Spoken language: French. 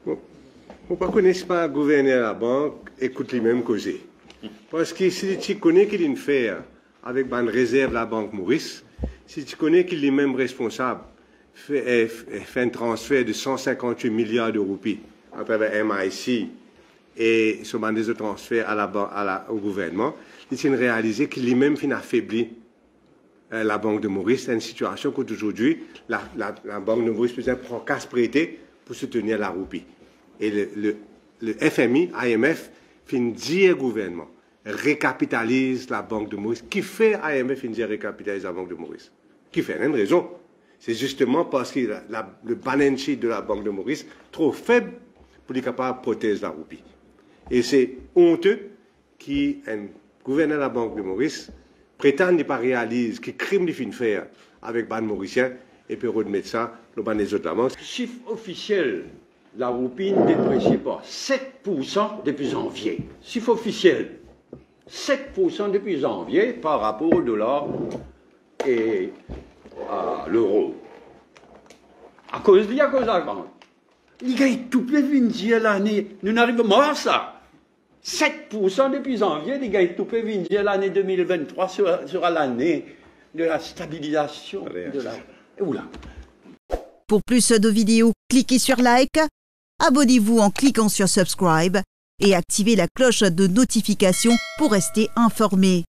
Bon, on ne connaît pas le gouverneur de la banque, écoute les mêmes causer. Parce que si tu connais qu'il y a une faire avec une réserve de la Banque Maurice, si tu connais qu'il est même responsable, fait un transfert de 158 milliards de roupies à travers MIC et sur des autres transferts au gouvernement, il s'est réalisé qu'il est même fin affaibli la Banque de Maurice. C'est une situation qu'aujourd'hui, la Banque de Maurice prend casse prêter pour soutenir la roupie. Et le FMI, IMF, fin dire au gouvernement, récapitalise la Banque de Maurice. Qui fait IMF fin dire récapitalise la Banque de Maurice? Qui fait? Il y a une raison. C'est justement parce que le balance sheet de la Banque de Maurice trop faible pour être capable de protéger la roupie. Et c'est honteux qu'un gouverneur de la Banque de Maurice prétend ne pas réaliser que crime de fin faire avec les Mauriciens et puis remettre ça dans les autres banques. Chiffre officiel, la roupie ne déprécie pas 7% depuis janvier. Chiffre officiel, 7% depuis janvier par rapport au dollar et à l'euro. À cause de la banque. Il y a tout le l'année. Nous n'arrivons pas à ça. 7% depuis janvier, les gars, tout peut venir l'année 2023 sera l'année de la stabilisation de la... Oula. Pour plus de vidéos, cliquez sur like, abonnez-vous en cliquant sur subscribe et activez la cloche de notification pour rester informé.